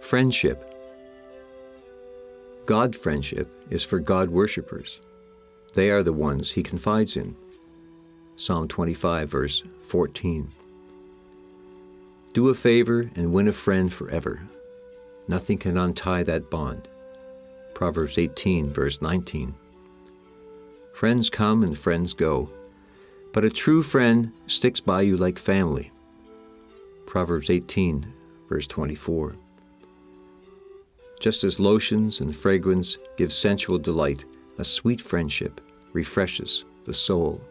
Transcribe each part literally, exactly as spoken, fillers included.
Friendship. God friendship is for God worshippers. They are the ones he confides in. Psalm twenty-five, verse fourteen. Do a favor and win a friend forever. Nothing can untie that bond. Proverbs eighteen, verse nineteen. Friends come and friends go, but a true friend sticks by you like family. Proverbs eighteen, verse twenty-four. Just as lotions and fragrance give sensual delight, a sweet friendship refreshes the soul.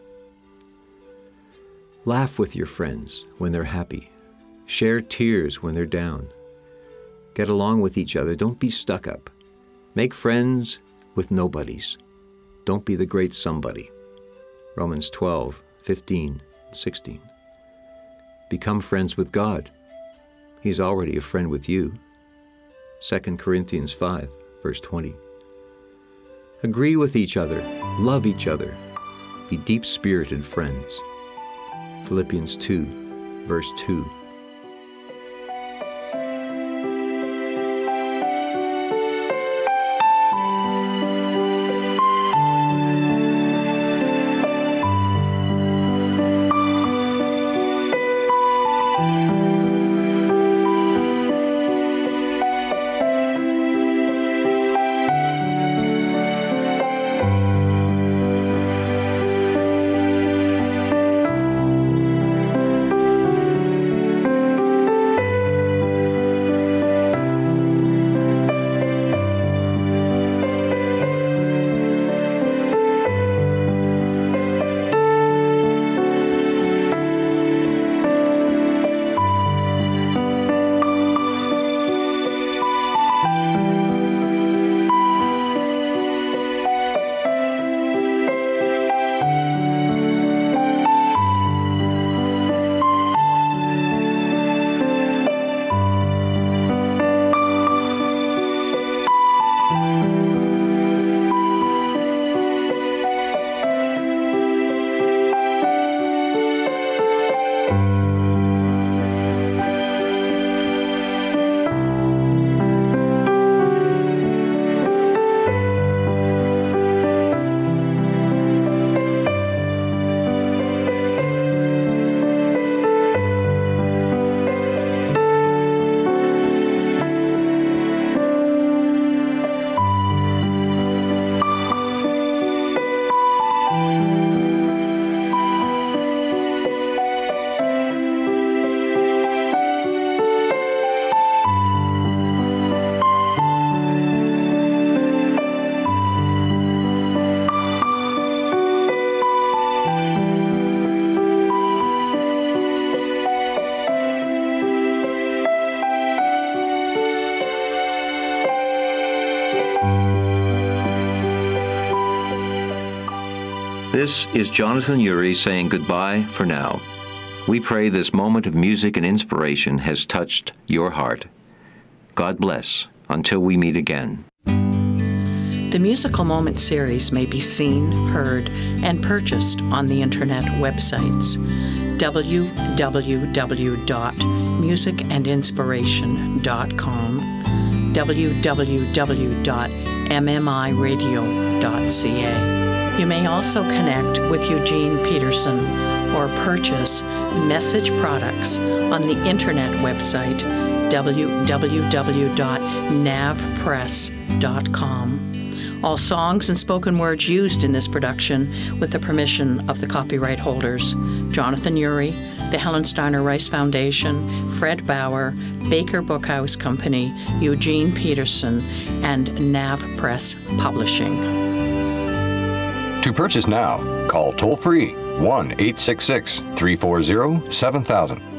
Laugh with your friends when they're happy. Share tears when they're down. Get along with each other. Don't be stuck up. Make friends with nobodies. Don't be the great somebody. Romans twelve, fifteen, sixteen. Become friends with God. He's already a friend with you. Second Corinthians five, verse twenty. Agree with each other. Love each other. Be deep-spirited friends. Philippians two, verse two. This is Jonathan Urie saying goodbye for now. We pray this moment of music and inspiration has touched your heart. God bless until we meet again. The Musical Moment series may be seen, heard, and purchased on the internet websites w w w dot music and inspiration dot com, w w w dot m m i radio dot c a. You may also connect with Eugene Peterson or purchase Message products on the internet website w w w dot nav press dot com. All songs and spoken words used in this production with the permission of the copyright holders: Jonathan Urie, the Helen Steiner Rice Foundation, Fred Bauer, Baker Bookhouse Company, Eugene Peterson, and Nav Press Publishing. To purchase now, call toll-free one eight six six, three four zero, seven thousand.